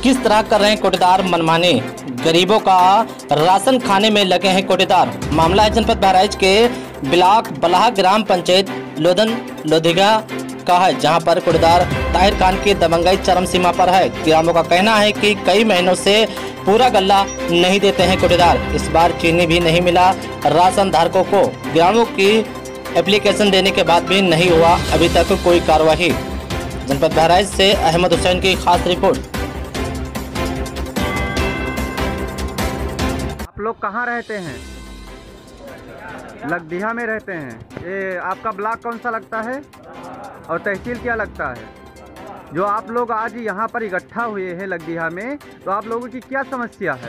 किस तरह कर रहे हैं कोटेदार मनमानी, गरीबों का राशन खाने में लगे हैं कोटेदार। मामला है जनपद बहराइच के ब्लॉक बलाह ग्राम पंचायत लोधन लोधिगा का है, जहां पर कोटेदार ताहिर खान की दबंगाई चरम सीमा पर है। ग्रामीणों का कहना है कि कई महीनों से पूरा गल्ला नहीं देते हैं कोटेदार। इस बार चीनी भी नहीं मिला राशन धारकों को। ग्रामीणों की एप्लीकेशन देने के बाद भी नहीं हुआ अभी तक कोई कार्रवाई। जनपद बहराइच से अहमद हुसैन की खास रिपोर्ट। आप लोग कहाँ रहते हैं? लगदिहा में रहते हैं। ये आपका ब्लॉक कौन सा लगता है और तहसील क्या लगता है? जो आप लोग आज यहाँ पर इकट्ठा हुए हैं लगदिहा में, तो आप लोगों की क्या समस्या है?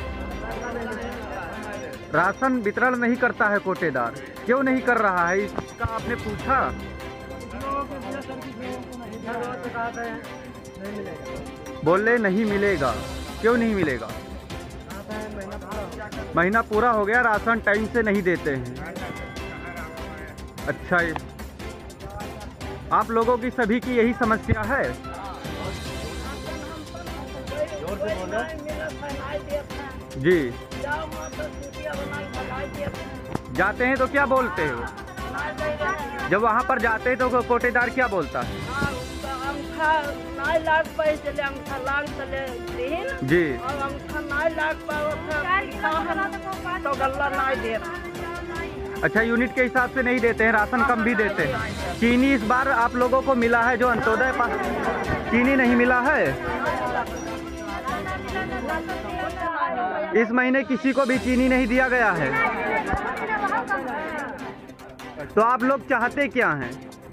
राशन वितरण नहीं करता है कोटेदार, क्यों नहीं कर रहा है इसका आपने पूछा? बोले नहीं मिलेगा, क्यों नहीं मिलेगा? महीना पूरा हो गया, राशन टाइम से नहीं देते हैं। अच्छा, आप लोगों की सभी की यही समस्या है? जी, जाते हैं तो क्या बोलते हो? जब वहाँ पर जाते हैं तो कोटेदार क्या बोलता है? जी, अच्छा, यूनिट के हिसाब से नहीं देते हैं, राशन कम भी देते हैं। चीनी इस बार आप लोगों को मिला है जो अंत्योदय चीनी नहीं मिला है। इस महीने किसी को भी चीनी नहीं दिया गया है। तो आप लोग चाहते क्या हैं?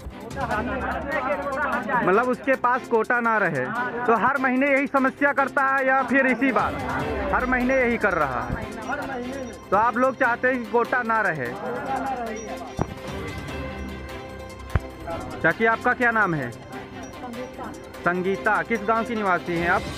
मतलब उसके पास कोटा ना रहे, तो हर महीने यही समस्या करता है या फिर इसी बार हर महीने यही कर रहा है? तो आप लोग चाहते हैं कि कोटा ना रहे। चाची, आपका क्या नाम है? संगीता। किस गांव की निवासी हैं आप?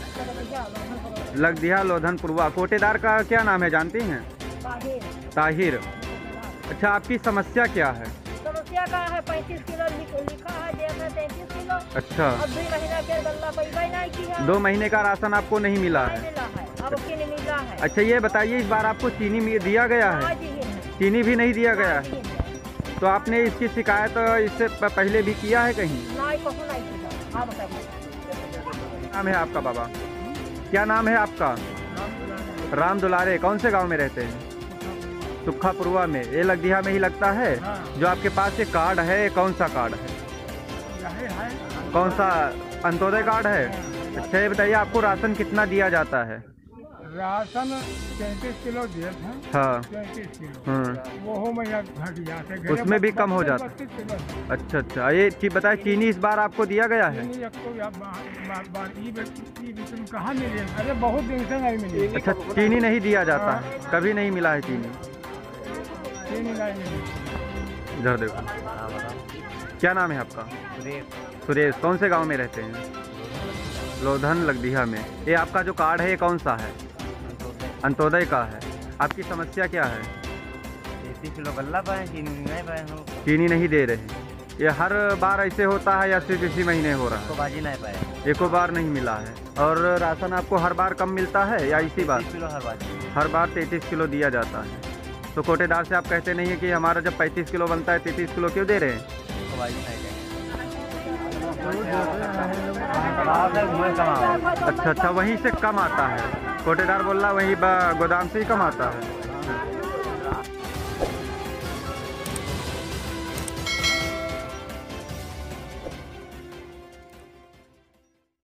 लगदिहा लोधनपुरवा। कोटेदार का क्या नाम है जानती हैं? ताहिर। अच्छा, आपकी समस्या क्या है? समस्या का है 35 किलो लिखा है, 33 किलो। अच्छा, अब 2 महीना के गल्ला पैसा नहीं किया। 2 महीने का राशन आपको नहीं मिला है? अब नहीं मिला है। अच्छा, ये बताइए, इस बार आपको चीनी दिया गया है? चीनी भी नहीं दिया गया है। तो आपने इसकी शिकायत इससे पहले भी किया है कहीं? नाम है आपका बाबा? क्या नाम है आपका? राम दुलारे। कौन से गांव में रहते हैं? सुखापुरवा में। ये लगदिहा में ही लगता है? जो आपके पास ये कार्ड है, ये कौन सा कार्ड है? कौन सा? अंत्योदय कार्ड है। अच्छा, ये बताइए, आपको राशन कितना दिया जाता है? राशन 33 किलो दिए थे। हाँ, 33 किलो वो महीना घट जाते, उसमें भी कम हो जाता। अच्छा अच्छा, ये बताए, चीनी इस बार आपको दिया गया है? कहाँ मिले? अरे बहुत दिन से नहीं मिली। अच्छा, चीनी नहीं दिया जाता है, कभी नहीं मिला है चीनी? चीनी नहीं मिली। इधर देखो, क्या नाम है आपका? सुरेश। कौन से गांव में रहते हैं? लोधन लगदिहा में। ये आपका जो कार्ड है ये कौन सा है? अंत्योदय का है। आपकी समस्या क्या है? 33 किलो गल्ला पाए, चीनी नहीं पाए हम। चीनी नहीं दे रहे। ये हर बार ऐसे होता है या सिर्फ इसी महीने हो रहा है? बाजी नहीं पाए, एको बार नहीं मिला है। और राशन आपको हर बार कम मिलता है या इसी बार? 33 किलो हर बार 33 किलो दिया जाता है। तो कोटेदार से आप कहते नहीं है कि हमारा जब 35 किलो बनता है 33 किलो क्यों दे रहे हैं? अच्छा अच्छा, वहीं से कम आता है। कोटेदार बोल रहा वहीं गोदाम से ही कम आता है।